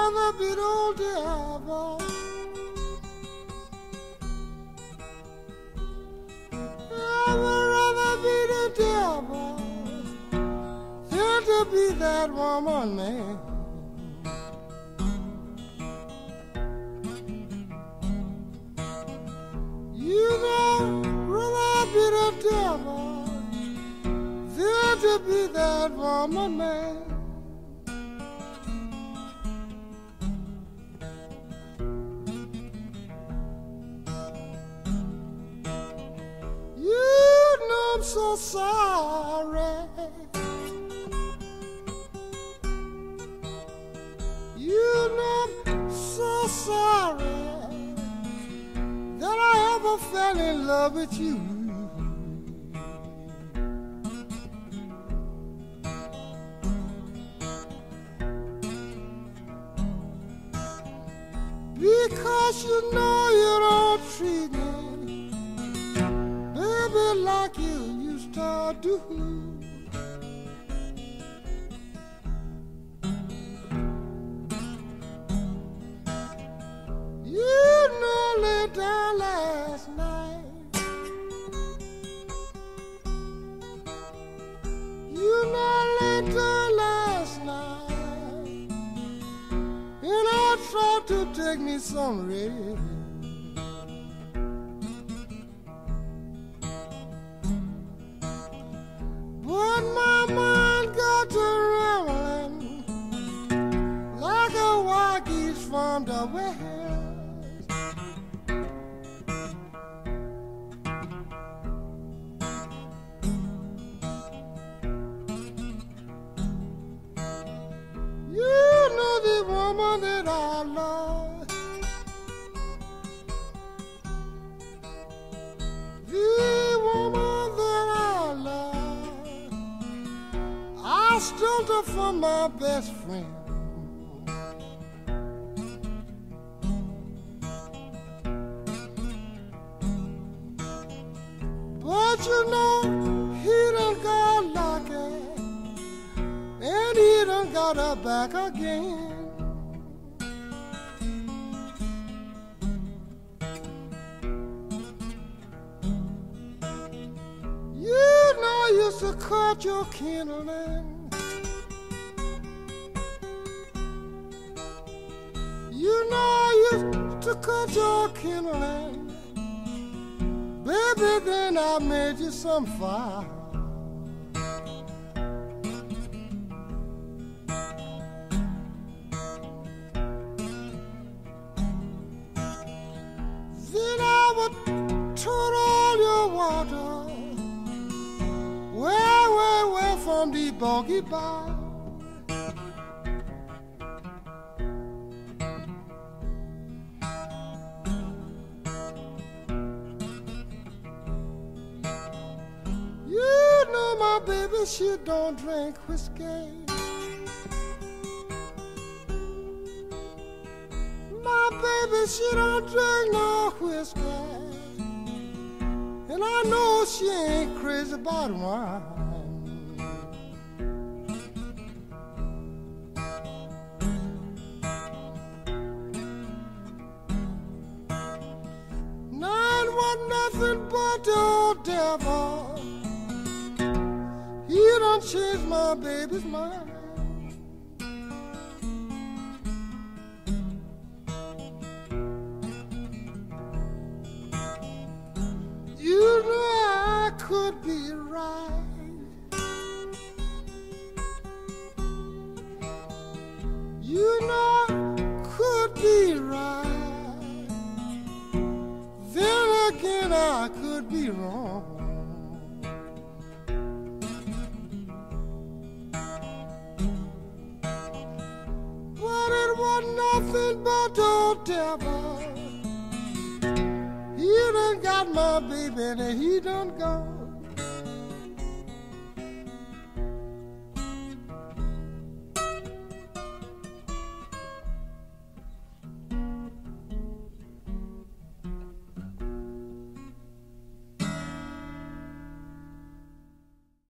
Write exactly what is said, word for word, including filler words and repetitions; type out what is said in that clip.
rather be the old devil. I would rather be the devil than to be that woman, man. You know, rather be the devil than to be that woman, man. I'm so sorry. You know I'm so sorry that I ever fell in love with you. Because you know you don't treat me like you used to do. You know, lay down last night. You know, lay down last night, and I tried to take me some rest. But my mind got to rambling like a wild geese from the west. You know the woman that I love, the woman that I love, I stole her from my best friend. But you know, he done got lucky, and he done got her back again. You know, I used to cut your kindling. You know I used to cut your kindling. Baby, then I made you some fire. Then I would turn all your water way, way, way from the bogey bar. My baby, she don't drink whiskey. My baby, she don't drink no whiskey. And I know she ain't crazy about wine. Nine was nothing but the old devil. You done changed my baby's mind. You know I could be right. You know I could be right. Then again I could be wrong. Nothing but the devil. He done got my baby and he done gone.